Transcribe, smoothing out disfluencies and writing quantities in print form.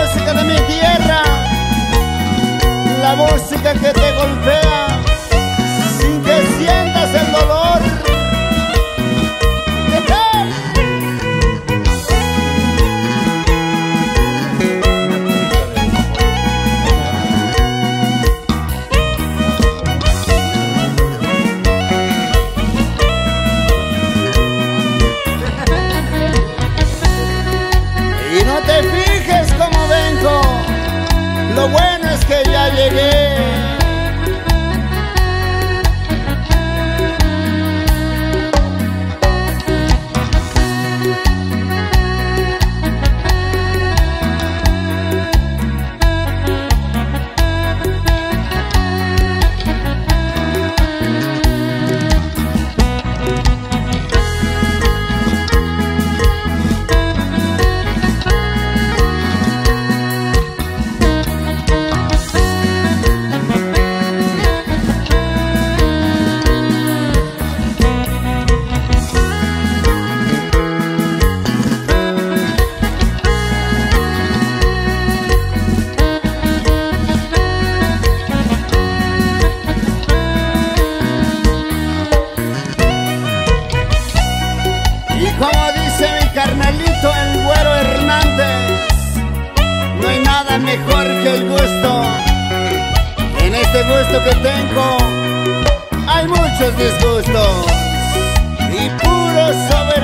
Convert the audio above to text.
música de mi tierra, la música que te golpea sin que sientas el dolor. Y no te fijes cómo vengo, lo bueno es que ya llegué. Como dice mi carnalito, el Güero Hernández, no hay nada mejor que el gusto. En este gusto que tengo hay muchos disgustos y puro sobre